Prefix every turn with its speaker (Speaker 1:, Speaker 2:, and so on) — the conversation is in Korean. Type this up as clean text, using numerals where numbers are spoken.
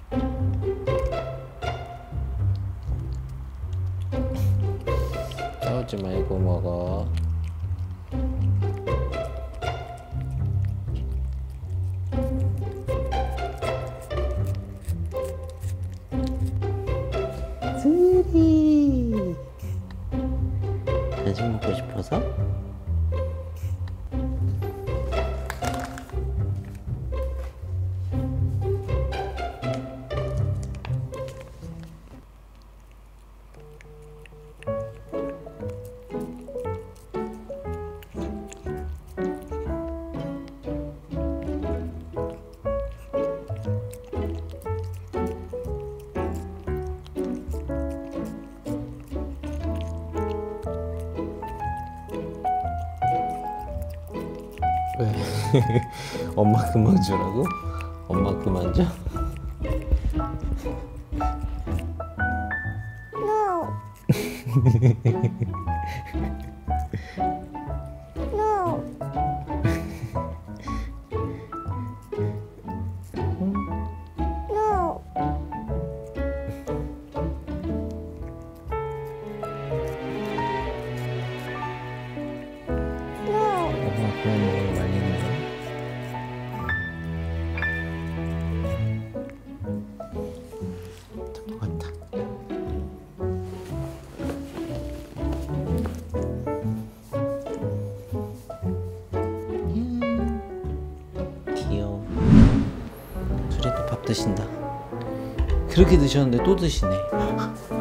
Speaker 1: 싸우지 말고 먹어. 스리 간식 먹고 싶어서? 왜? 엄마 그만 주라고? 엄마 그만 줘?
Speaker 2: No. No. No.
Speaker 1: 엄마 그만 먹으러 말리는 거야? 다 먹었다. 귀여워. 둘이 또 밥 드신다. 그렇게 드셨는데 또 드시네.